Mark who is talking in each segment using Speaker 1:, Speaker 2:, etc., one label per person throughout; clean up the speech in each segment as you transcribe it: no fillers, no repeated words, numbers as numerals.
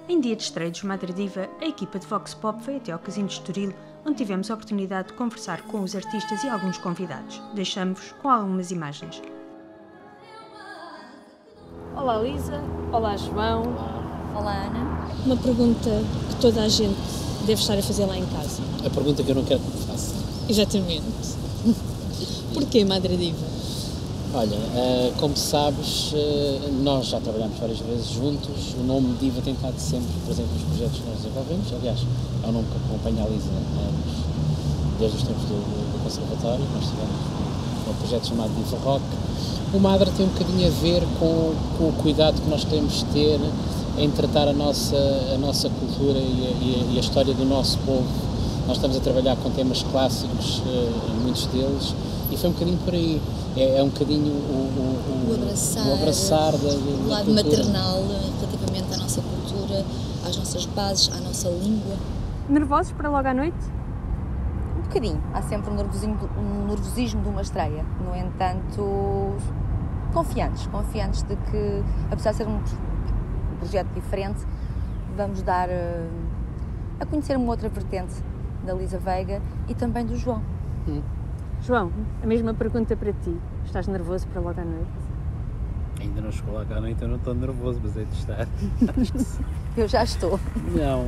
Speaker 1: Em dia de estreia dos Madre Diva, a equipa de Vox Pop foi até ao Casino de Estoril, onde tivemos a oportunidade de conversar com os artistas e alguns convidados. Deixamos-vos com algumas imagens.
Speaker 2: Olá Lisa, olá João.
Speaker 3: Olá Ana.
Speaker 2: Uma pergunta que toda a gente deve estar a fazer lá em casa.
Speaker 4: A pergunta que eu não quero que me faça.
Speaker 2: Exatamente. Porquê Madre Diva?
Speaker 4: Olha, como sabes, nós já trabalhamos várias vezes juntos. O nome Diva tem estado sempre presente nos projetos que nós desenvolvemos. Aliás, é um nome que acompanha a Lisa desde os tempos do Conservatório. Nós tivemos um projeto chamado Diva Rock. O Madre tem um bocadinho a ver com o cuidado que nós queremos ter em tratar a nossa cultura e a história do nosso povo. Nós estamos a trabalhar com temas clássicos, muitos deles, e foi um bocadinho por aí. É um bocadinho o abraçar
Speaker 3: o lado maternal relativamente à nossa cultura, às nossas bases, à nossa língua.
Speaker 2: Nervosos para logo à noite?
Speaker 3: Um bocadinho. Há sempre um nervosismo de uma estreia. No entanto, confiantes de que, apesar de ser um projeto diferente, vamos dar a conhecer uma outra vertente da Lisa Veiga e também do João.
Speaker 2: João, a mesma pergunta para ti. Estás nervoso para logo à noite?
Speaker 4: Ainda não chegou logo à noite, eu não estou nervoso, mas é de estar.
Speaker 3: Eu já estou.
Speaker 4: Não,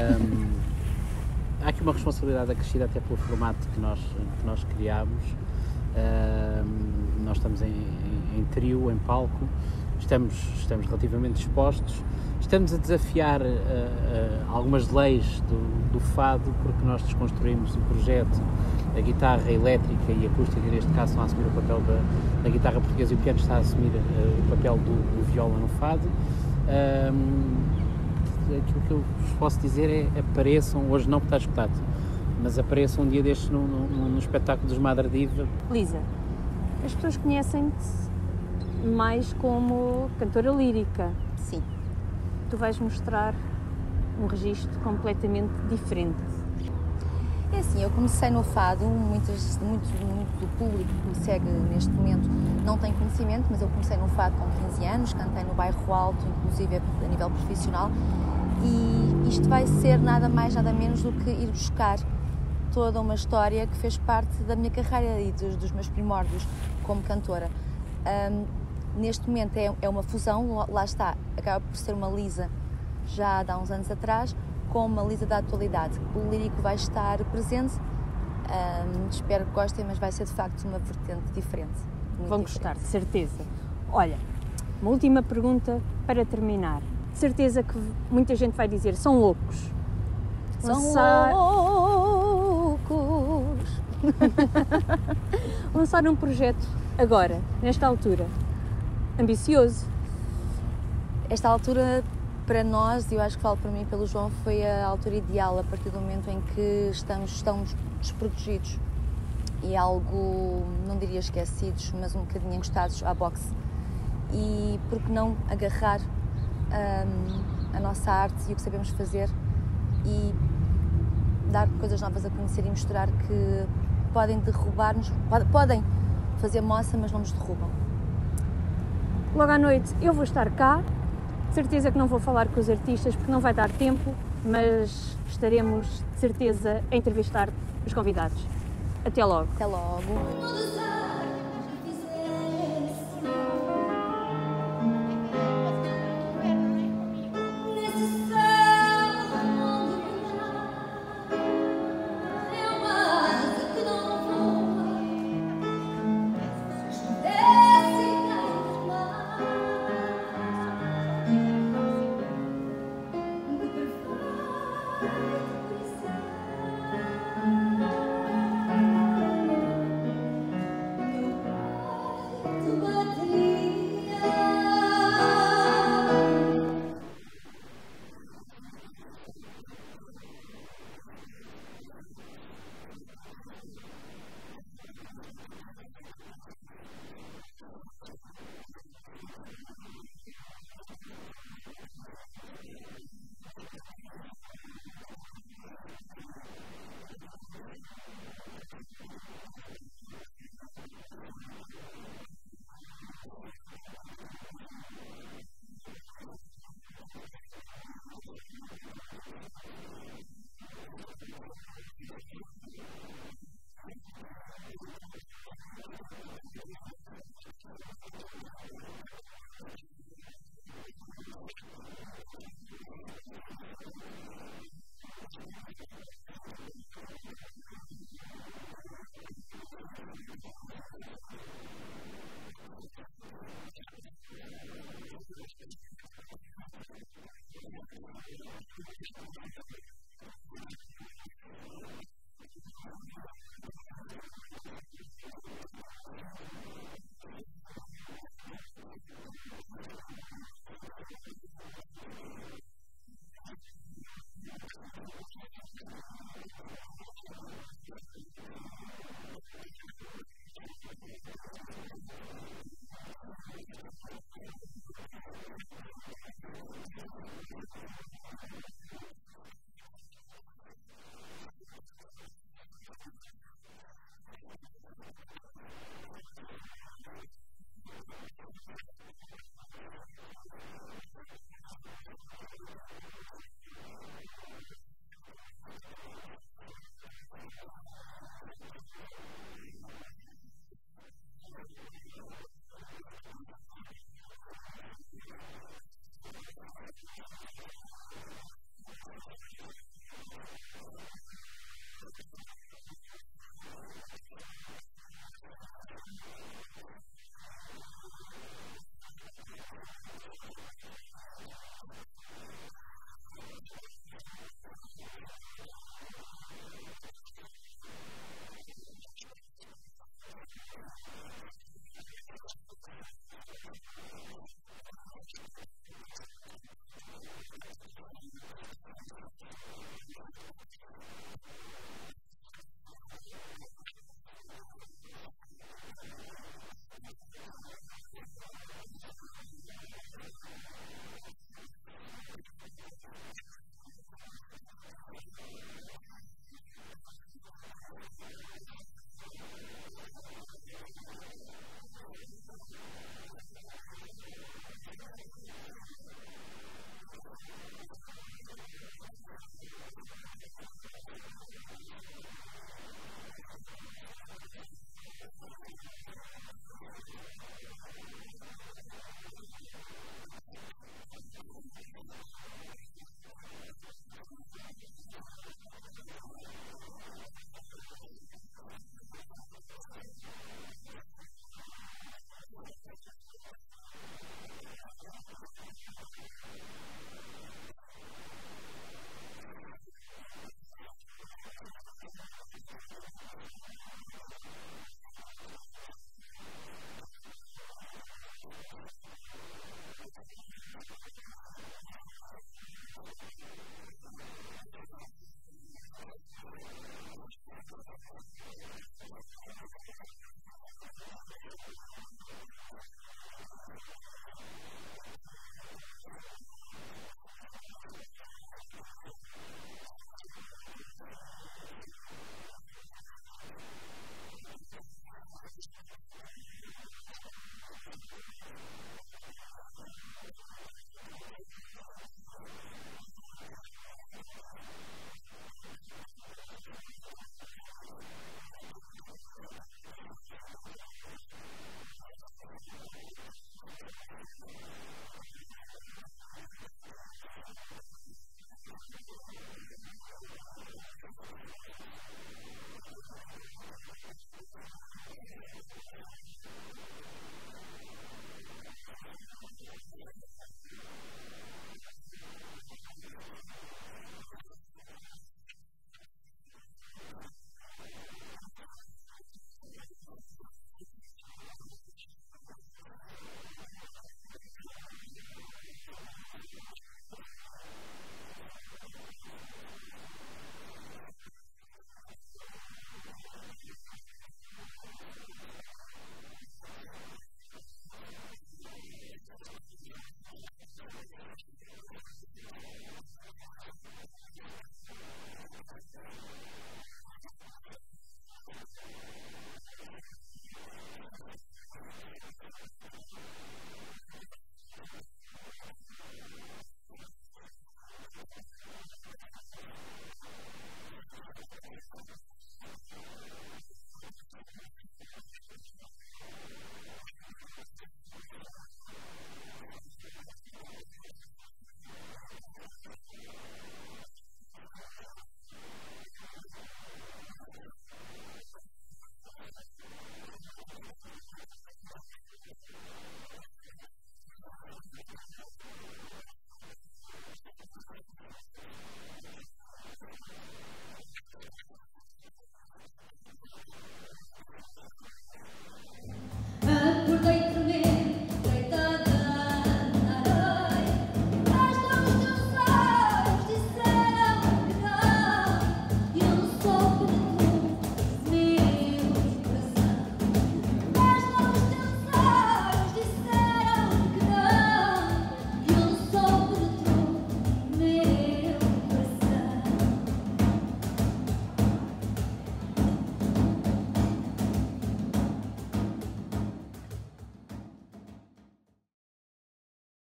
Speaker 4: há aqui uma responsabilidade acrescida até pelo formato que nós criámos. Nós estamos em trio, em palco, estamos relativamente expostos, estamos a desafiar algumas leis do fado, porque nós desconstruímos o projeto. A guitarra elétrica e acústica, neste caso, estão a assumir o papel da guitarra portuguesa e o piano está a assumir o papel do viola no fado. Aquilo que eu vos posso dizer é apareçam, hoje não porque está escutado, mas apareçam um dia destes no espetáculo dos Madre Diva.
Speaker 2: Lisa, as pessoas conhecem-te mais como cantora lírica.
Speaker 3: Sim.
Speaker 2: Tu vais mostrar um registro completamente diferente.
Speaker 3: É assim, eu comecei no fado, muito do público que me segue neste momento não tem conhecimento, mas eu comecei no fado com 15 anos, cantei no Bairro Alto, inclusive a nível profissional, e isto vai ser nada mais, nada menos do que ir buscar toda uma história que fez parte da minha carreira e dos meus primórdios como cantora. Neste momento é uma fusão, lá está, acaba por ser uma Lisa já de há uns anos atrás, com uma Lisa da atualidade. O lírico vai estar presente, espero que gostem, mas vai ser de facto uma vertente diferente.
Speaker 2: Vão gostar, de certeza. Olha, uma última pergunta para terminar. De certeza que muita gente vai dizer, são loucos.
Speaker 3: São loucos!
Speaker 2: Lançar um projeto agora, nesta altura, ambicioso.
Speaker 3: Esta altura, para nós, e eu acho que falo para mim e pelo João, foi a altura ideal, a partir do momento em que estamos desprotegidos e algo, não diria esquecidos, mas um bocadinho encostados à boxe. E por que não agarrar a nossa arte e o que sabemos fazer e dar coisas novas a conhecer e mostrar que podem derrubar-nos, podem fazer moça, mas não nos derrubam.
Speaker 2: Logo à noite eu vou estar cá. De certeza que não vou falar com os artistas porque não vai dar tempo, mas estaremos de certeza a entrevistar os convidados. Até logo.
Speaker 3: Até logo.